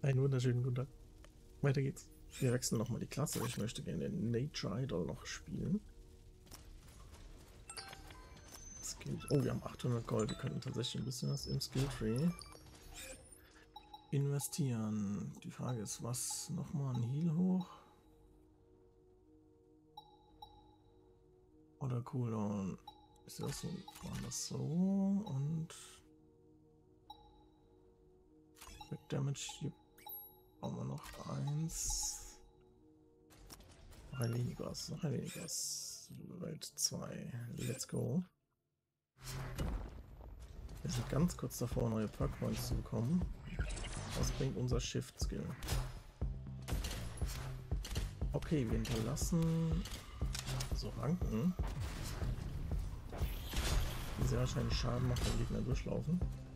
Einen wunderschönen guten Tag. Weiter geht's. Wir wechseln nochmal die Klasse. Ich möchte gerne den Nature Idol noch spielen. Skill. Oh, wir haben 800 Gold. Wir können tatsächlich ein bisschen was im Skill Tree investieren. Die Frage ist, was? Nochmal ein Heal hoch? Oder Cooldown? Ist das so? Machen das so und Quick Damage. Hier brauchen wir noch eins. Noch ein weniges. Noch ein weniges. Welt 2. Let's go. Wir sind ganz kurz davor, neue Perk Points zu bekommen. Was bringt unser Shift Skill? Okay, wir hinterlassen so Ranken, die sehr wahrscheinlich Schaden macht, wenn Gegner durchlaufen.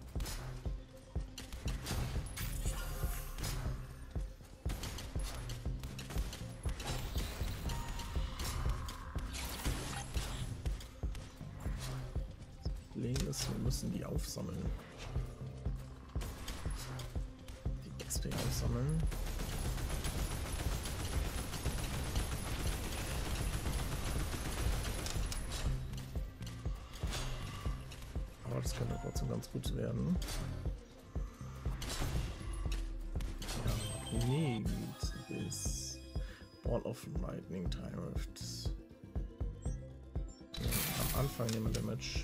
Problem ist, wir müssen die aufsammeln. Die XP aufsammeln. Aber das könnte trotzdem ganz gut werden. Ja, need this Ball of Lightning Time Rift. Ja, am Anfang nehmen wir Damage.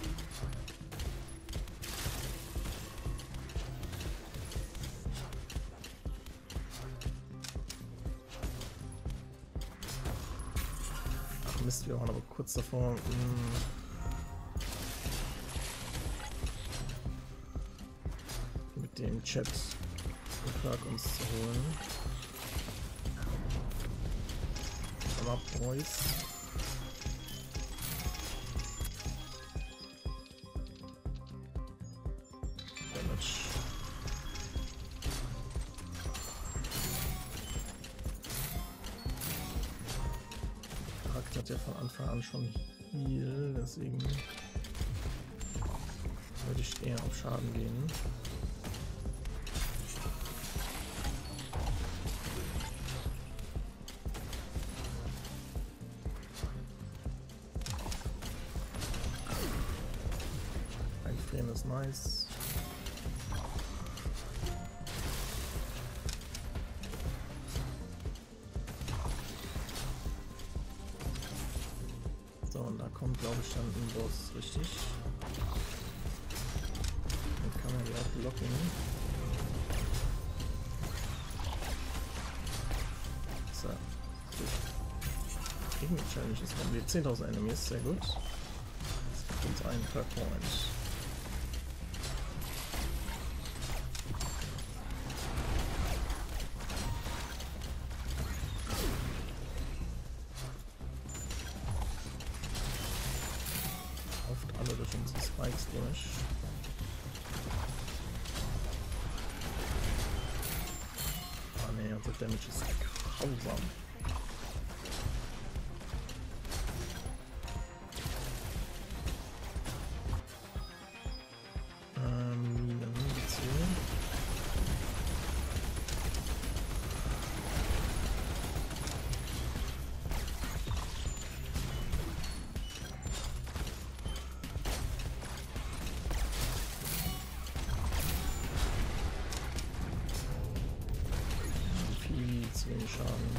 Mist, wir waren aber kurz davor, mit dem Chat den Perk uns zu holen. Aber Boys. Damage. Hat ja von Anfang an schon Heal, deswegen würde ich eher auf Schaden gehen. Einfrieren ist nice. So, und da kommt, glaube ich, dann ein Boss, richtig? Dann kann man die auch blocken. So. Gegen die Challenges haben wir 10.000 Enemies, sehr gut. Das gibt uns einen Perk Point. Alle durch unsere Spikes durch. Ah ne, unser Damage ist grausam. Munition. Zu wenig Schaden.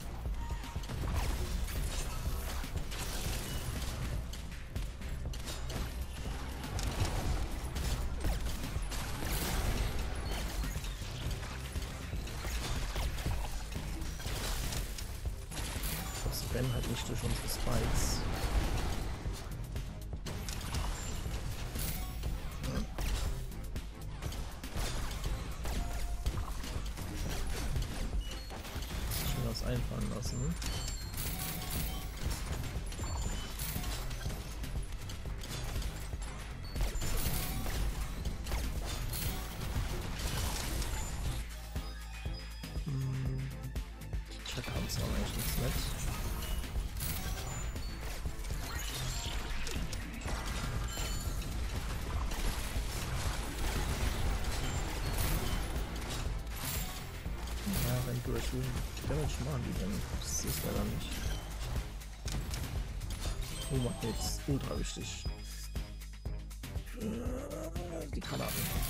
Das rennen halt nicht durch unsere Spikes. Einfallen lassen. Die Checkhands haben eigentlich nichts mit. Wenn durch wie viel Damage machen die denn? Das ist leider nicht. Oh, Magnet ist ultra wichtig. Die Granaten.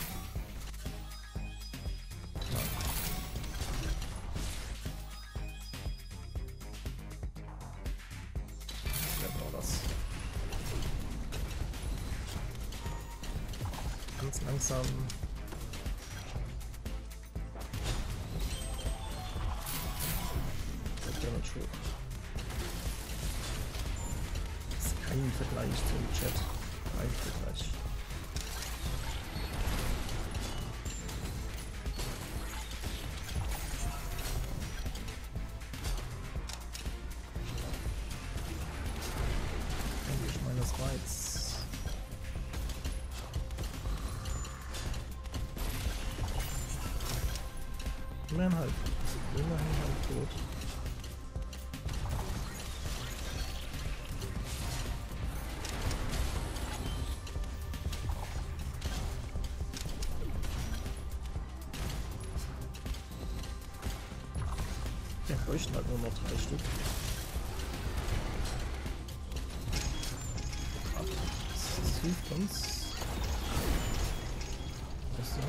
Ja. Ja, genau das. Ganz langsam. Damage hoch. Das ist kein Vergleich zum Chat. Kein Vergleich. Ich meine, das war jetzt. Immerhin halt. Immerhin halt tot. Wir bräuchten halt nur noch 3 Stück. Das hilft uns. Was so?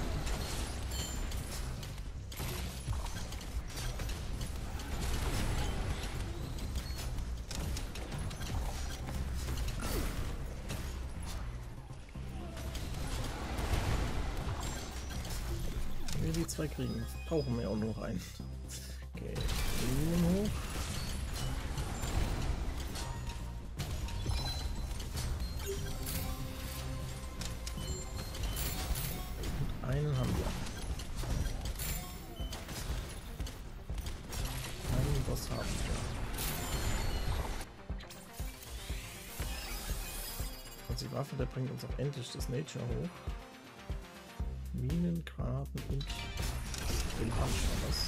Wenn wir die 2 kriegen, brauchen wir auch noch einen. Okay, Linien hoch. Und einen haben wir. Einen Boss haben wir. Also die Waffe, der bringt uns auch endlich das Nature hoch. Minen, Granaten und den Punch war das.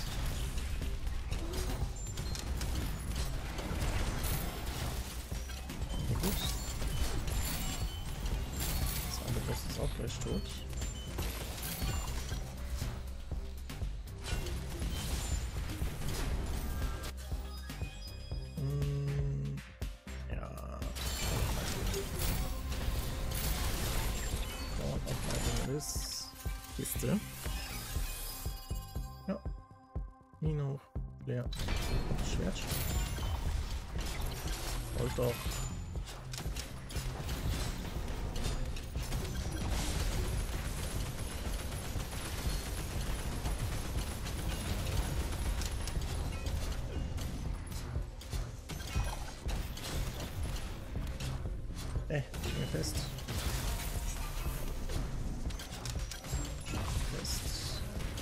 Gut. Das andere Boss ist auch gleich tot. Ja. Und auf weiter ist Kiste. Ja. Nino, leer. Schwert. Wollt doch. Ich bin fest. Fest.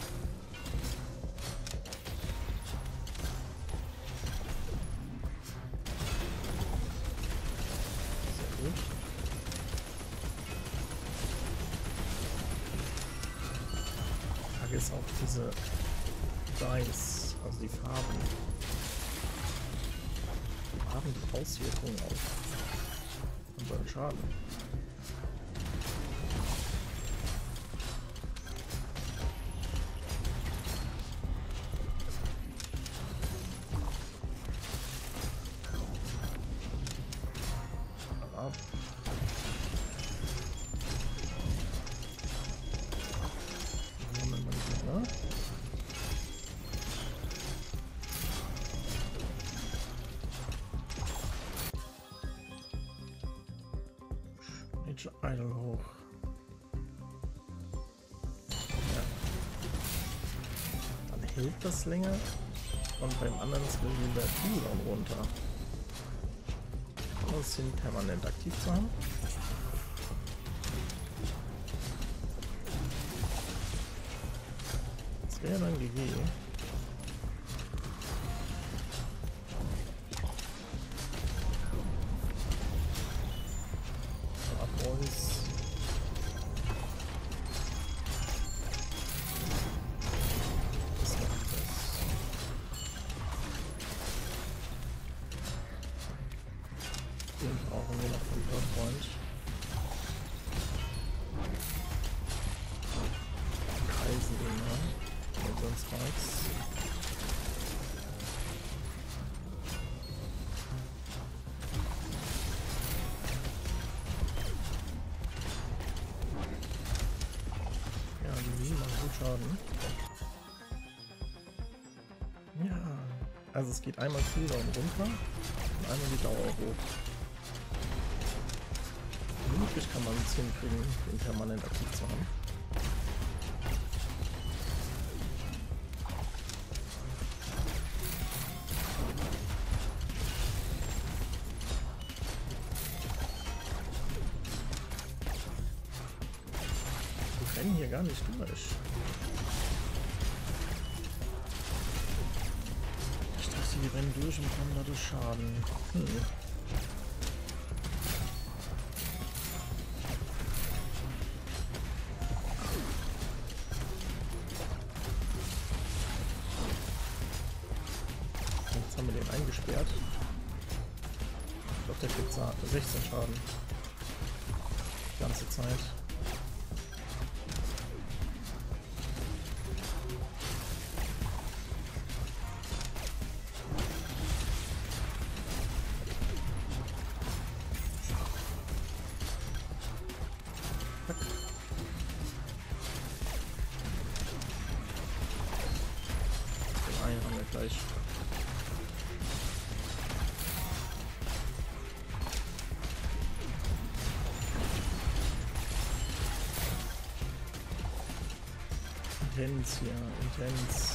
Sehr gut. Die Frage ist auch diese Dice, also die Farben. Haben die Auswirkungen auf unseren Schaden. Ab. Idle hoch. Ja. Dann hält das länger und beim anderen Skill gehen der Cooldown runter. Das sind permanent aktiv zu haben. Das wäre dann GG. Den brauchen wir noch von Freund. Kreisen den mal. Sonst reicht's. Ja, also es geht einmal Cooldown runter und einmal die Dauer hoch. Möglich kann man es hinkriegen, den permanent aktiv zu haben. Wir rennen hier gar nicht durch. Ich dachte, wir rennen durch und bekommen dadurch Schaden. Jetzt haben wir den eingesperrt. Ich glaube, der kriegt 16 Schaden. Die ganze Zeit. Den einen haben wir gleich. Intens hier, intens.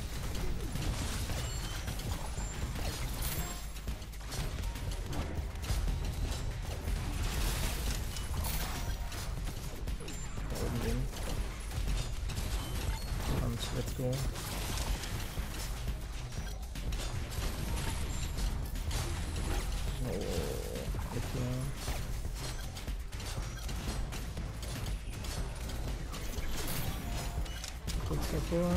Da oben den. Und let's go. Oh, okay. Kurz davor.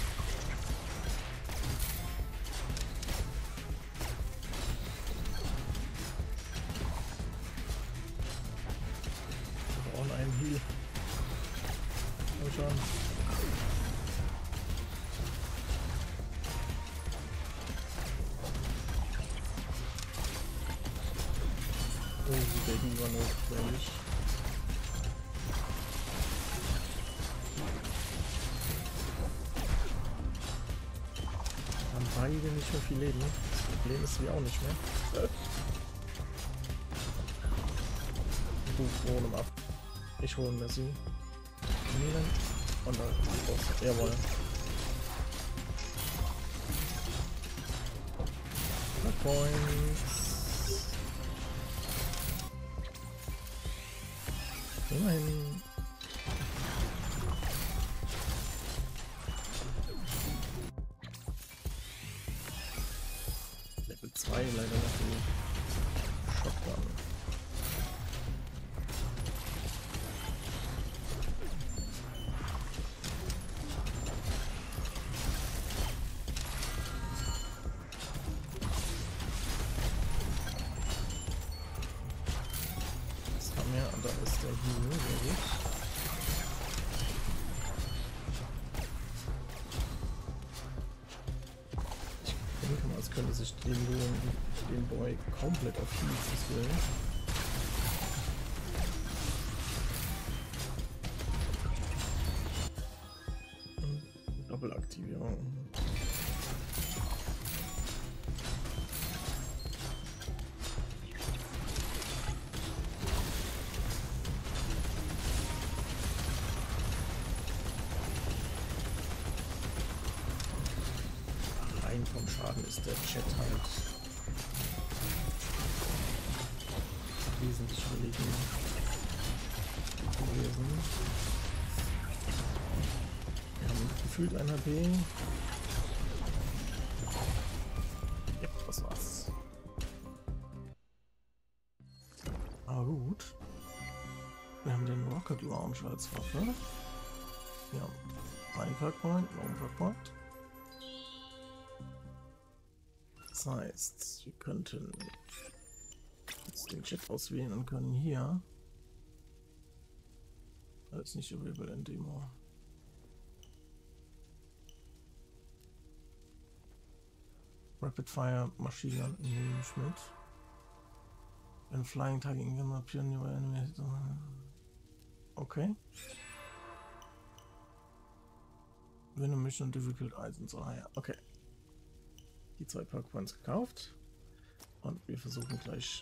Wir brauchen einen Heal. Komm schon. Oh, der Heal war notwendig. Beide nicht mehr viel Leben. Das Problem ist, wir auch nicht mehr. Du holen ab. Ich hole mir sie. Minen. Und dann raus. Jawohl. Points. Immerhin. Level 2 leider noch die Shotgun. Das haben wir, und da ist der Heal, sehr gut. Ich denke mal, es könnte sich den Boy komplett auf Heals skillen. Doppelaktivierung. Rein vom Schaden ist der Chat halt wesentlich überlegen gewesen. Wir haben gefühlt ein HP. Ja, das war's. Aber gut. Wir haben den Rocket Launcher als Waffe. Ja, ein Perkpoint, noch ein Perkpoint. Das heißt, wir könnten jetzt den Chat auswählen und können hier. Das ist nicht available in Demo. Rapid Fire Maschinen nehme ich mit. Wenn Flying Tagging can appear nearby enemy. Okay. Wenn du mich und Difficult Eisen so, ja, okay. Die 2 Perk Points gekauft. Und wir versuchen gleich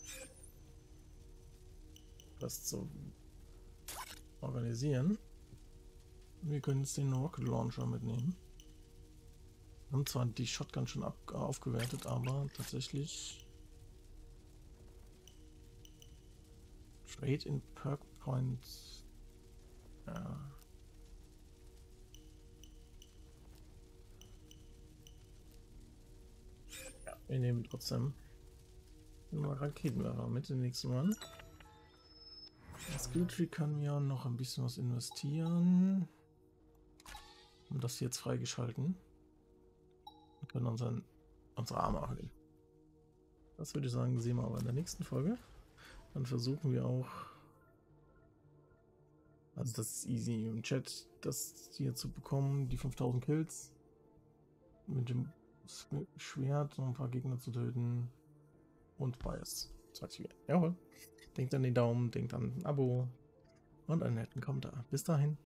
das zu organisieren. Wir können jetzt den Rocket Launcher mitnehmen. Wir haben zwar die Shotgun schon aufgewertet, aber tatsächlich Trade in Perk Points. Ja. Ja, wir nehmen trotzdem mal Raketenwerfer mit den nächsten Mal. Das Skilltree kann ja noch ein bisschen was investieren. Und das jetzt freigeschalten. Wir können unsere Arme erhöhen. Das würde ich sagen, sehen wir aber in der nächsten Folge. Dann versuchen wir auch, also das ist easy im Chat, das hier zu bekommen, die 5000 Kills. Mit dem Schwert noch ein paar Gegner zu töten. Und Bias zu aktivieren. Jawohl. Denkt an den Daumen, denkt an ein Abo und einen netten Kommentar. Bis dahin.